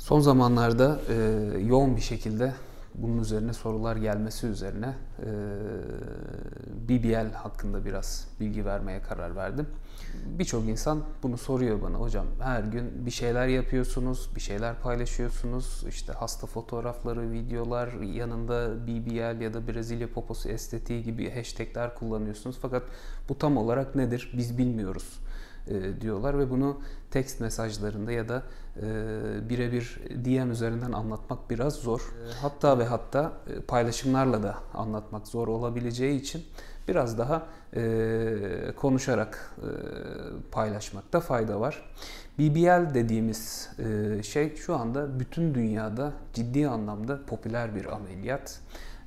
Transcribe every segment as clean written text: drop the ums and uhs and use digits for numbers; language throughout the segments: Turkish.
Son zamanlarda yoğun bir şekilde bunun üzerine sorular gelmesi üzerine BBL hakkında biraz bilgi vermeye karar verdim. Birçok insan bunu soruyor bana. Hocam her gün bir şeyler yapıyorsunuz, bir şeyler paylaşıyorsunuz. İşte hasta fotoğrafları, videolar, yanında BBL ya da Brezilya poposu estetiği gibi hashtagler kullanıyorsunuz. Fakat bu tam olarak nedir biz bilmiyoruz diyorlar ve bunu text mesajlarında ya da birebir DM üzerinden anlatmak biraz zor. Hatta paylaşımlarla da anlatmak zor olabileceği için biraz daha konuşarak paylaşmakta fayda var. BBL dediğimiz şey şu anda bütün dünyada ciddi anlamda popüler bir ameliyat.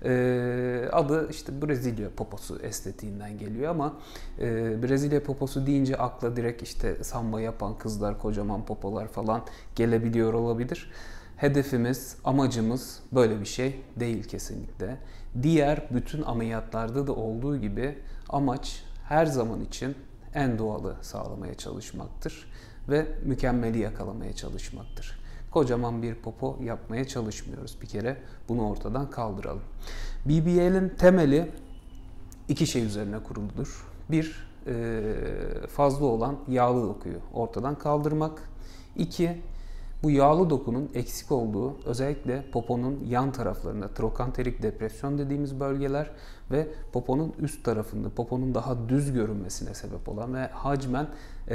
Adı işte Brezilya poposu estetiğinden geliyor ama Brezilya poposu deyince akla direkt işte samba yapan kızlar, kocaman popolar falan gelebiliyor olabilir. Hedefimiz, amacımız böyle bir şey değil kesinlikle. Diğer bütün ameliyatlarda da olduğu gibi amaç her zaman için en doğalı sağlamaya çalışmaktır ve mükemmeli yakalamaya çalışmaktır. Kocaman bir popo yapmaya çalışmıyoruz. Bir kere bunu ortadan kaldıralım. BBL'in temeli iki şey üzerine kuruludur. Bir, fazla olan yağlı dokuyu ortadan kaldırmak. İki, bu yağlı dokunun eksik olduğu özellikle poponun yan taraflarında trokanterik depresyon dediğimiz bölgeler ve poponun üst tarafında poponun daha düz görünmesine sebep olan ve hacmen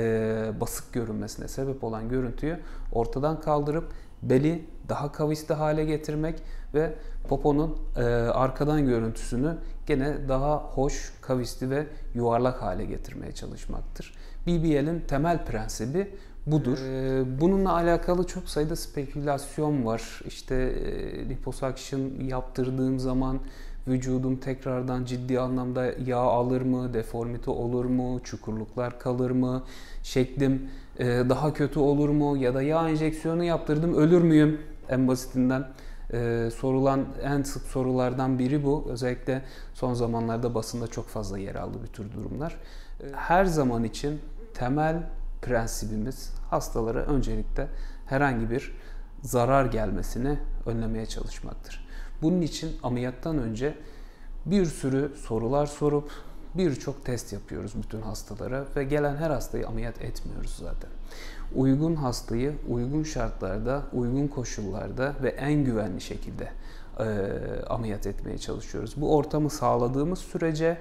basık görünmesine sebep olan görüntüyü ortadan kaldırıp beli daha kavisli hale getirmek ve poponun arkadan görüntüsünü gene daha hoş, kavisli ve yuvarlak hale getirmeye çalışmaktır. BBL'in temel prensibi budur. Bununla alakalı çok sayıda spekülasyon var. İşte liposuction yaptırdığım zaman vücudum tekrardan ciddi anlamda yağ alır mı, deformite olur mu, çukurluklar kalır mı, şeklim daha kötü olur mu ya da yağ enjeksiyonu yaptırdım ölür müyüm? En basitinden sorulan en sık sorulardan biri bu. Özellikle son zamanlarda basında çok fazla yer aldı bu tür durumlar. Her zaman için temel prensibimiz hastalara öncelikle herhangi bir zarar gelmesini önlemeye çalışmaktır. Bunun için ameliyattan önce bir sürü sorular sorup birçok test yapıyoruz bütün hastalara ve gelen her hastayı ameliyat etmiyoruz zaten. Uygun hastayı uygun şartlarda, uygun koşullarda ve en güvenli şekilde ameliyat etmeye çalışıyoruz. Bu ortamı sağladığımız sürece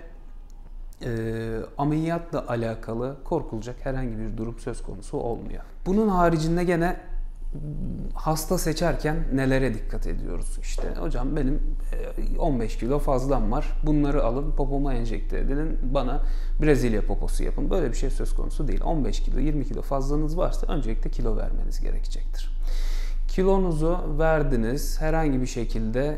ameliyatla alakalı korkulacak herhangi bir durum söz konusu olmuyor. Bunun haricinde gene hasta seçerken nelere dikkat ediyoruz? İşte hocam benim 15 kilo fazlam var. Bunları alın popoma enjekte edin. Bana Brezilya poposu yapın. Böyle bir şey söz konusu değil. 15 kilo 20 kilo fazlanız varsa öncelikle kilo vermeniz gerekecektir. Kilonuzu verdiniz, herhangi bir şekilde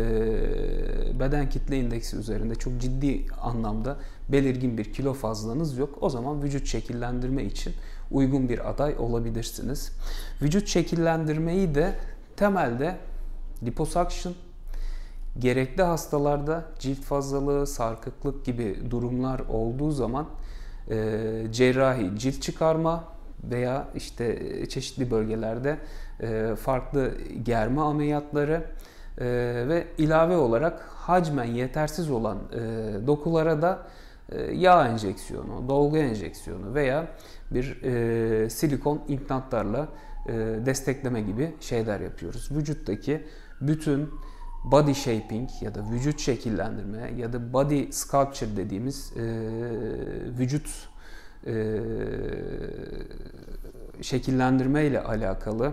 beden kitle indeksi üzerinde çok ciddi anlamda belirgin bir kilo fazlanız yok. O zaman vücut şekillendirme için uygun bir aday olabilirsiniz. Vücut şekillendirmeyi de temelde liposuction, gerekli hastalarda cilt fazlalığı, sarkıklık gibi durumlar olduğu zaman cerrahi cilt çıkarma veya işte çeşitli bölgelerde farklı germe ameliyatları ve ilave olarak hacmen yetersiz olan dokulara da yağ enjeksiyonu, dolgu enjeksiyonu veya bir silikon implantlarla destekleme gibi şeyler yapıyoruz. Vücuttaki bütün body shaping ya da vücut şekillendirme ya da body sculpture dediğimiz vücut şekillendirme ile alakalı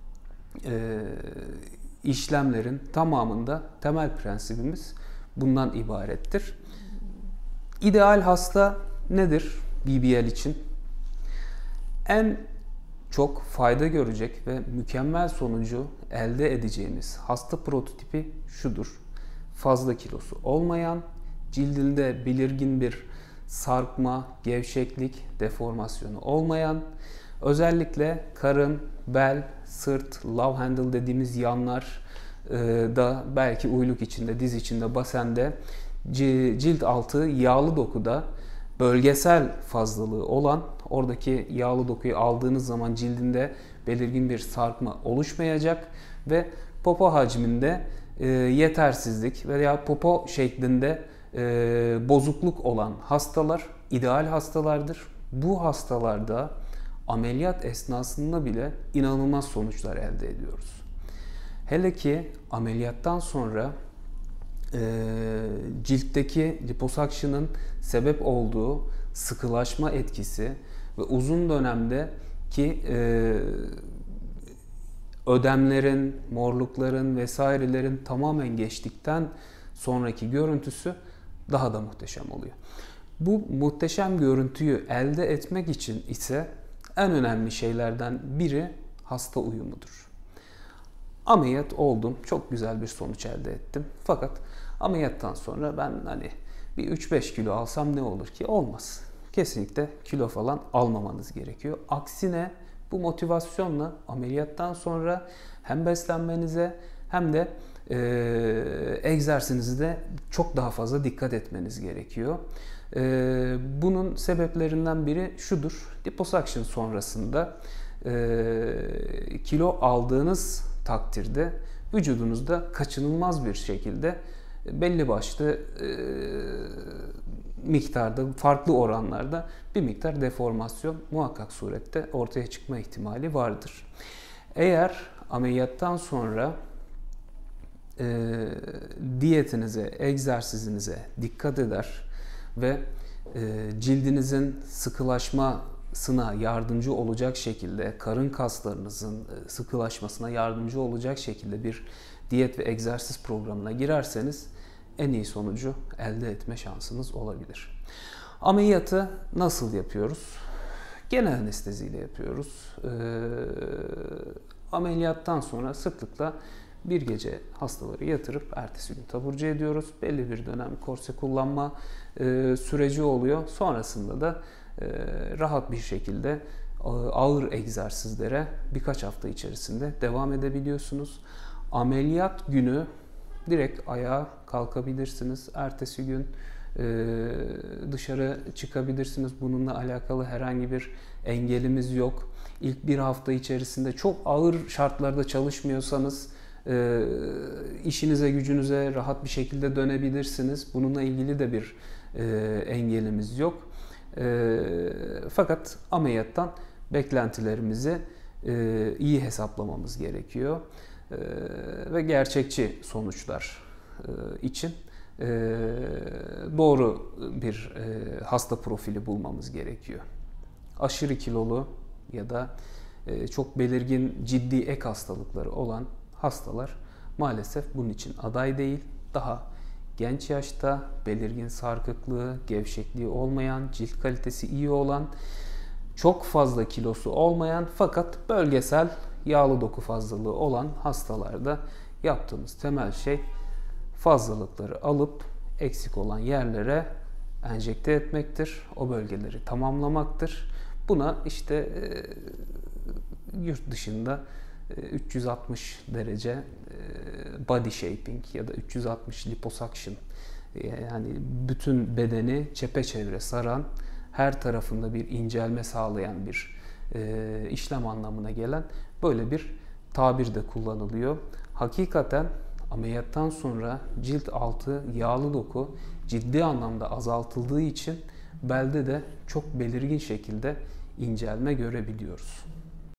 işlemlerin tamamında temel prensibimiz bundan ibarettir. İdeal hasta nedir BBL için? En çok fayda görecek ve mükemmel sonucu elde edeceğimiz hasta prototipi şudur. Fazla kilosu olmayan, cildinde belirgin bir sarkma, gevşeklik, deformasyonu olmayan, özellikle karın, bel, sırt, love handle dediğimiz yanlar da belki uyluk içinde, diz içinde, basende, cilt altı yağlı dokuda bölgesel fazlalığı olan, oradaki yağlı dokuyu aldığınız zaman cildinde belirgin bir sarkma oluşmayacak ve popo hacminde yetersizlik veya popo şeklinde bozukluk olan hastalar ideal hastalardır. Bu hastalarda ameliyat esnasında bile inanılmaz sonuçlar elde ediyoruz. Hele ki ameliyattan sonra ciltteki liposakşının sebep olduğu sıkılaşma etkisi ve uzun dönemdeki ödemlerin, morlukların vesairelerin tamamen geçtikten sonraki görüntüsü daha da muhteşem oluyor. Bu muhteşem görüntüyü elde etmek için ise en önemli şeylerden biri hasta uyumudur. Ameliyat oldum, çok güzel bir sonuç elde ettim. Fakat ameliyattan sonra ben bir 3-5 kilo alsam ne olur ki? Olmaz. Kesinlikle kilo falan almamanız gerekiyor. Aksine bu motivasyonla ameliyattan sonra hem beslenmenize hem de egzersizinize çok daha fazla dikkat etmeniz gerekiyor. Bunun sebeplerinden biri şudur. Liposuction sonrasında kilo aldığınız takdirde vücudunuzda kaçınılmaz bir şekilde belli başlı miktarda, farklı oranlarda bir miktar deformasyon muhakkak surette ortaya çıkma ihtimali vardır. Eğer ameliyattan sonra diyetinize, egzersizinize dikkat eder ve cildinizin sıkılaşmasına yardımcı olacak şekilde, karın kaslarınızın sıkılaşmasına yardımcı olacak şekilde bir diyet ve egzersiz programına girerseniz en iyi sonucu elde etme şansınız olabilir. Ameliyatı nasıl yapıyoruz? Genel anesteziyle yapıyoruz. Ameliyattan sonra sıklıkla bir gece hastaları yatırıp ertesi gün taburcu ediyoruz. Belli bir dönem korse kullanma süreci oluyor. Sonrasında da rahat bir şekilde ağır egzersizlere birkaç hafta içerisinde devam edebiliyorsunuz. Ameliyat günü direkt ayağa kalkabilirsiniz. Ertesi gün dışarı çıkabilirsiniz. Bununla alakalı herhangi bir engelimiz yok. İlk bir hafta içerisinde çok ağır şartlarda çalışmıyorsanız işinize gücünüze rahat bir şekilde dönebilirsiniz. Bununla ilgili de bir engelimiz yok. Fakat ameliyattan beklentilerimizi iyi hesaplamamız gerekiyor. Ve gerçekçi sonuçlar için doğru bir hasta profili bulmamız gerekiyor. Aşırı kilolu ya da çok belirgin ciddi ek hastalıkları olan hastalar maalesef bunun için aday değil. Daha genç yaşta belirgin sarkıklığı, gevşekliği olmayan, cilt kalitesi iyi olan, çok fazla kilosu olmayan fakat bölgesel yağlı doku fazlalığı olan hastalarda yaptığımız temel şey fazlalıkları alıp eksik olan yerlere enjekte etmektir. O bölgeleri tamamlamaktır. Buna yurt dışında 360 derece body shaping ya da 360 liposuction, yani bütün bedeni çepeçevre saran, her tarafında bir incelme sağlayan bir işlem anlamına gelen böyle bir tabir de kullanılıyor. Hakikaten ameliyattan sonra cilt altı yağlı doku ciddi anlamda azaltıldığı için belde de çok belirgin şekilde incelme görebiliyoruz.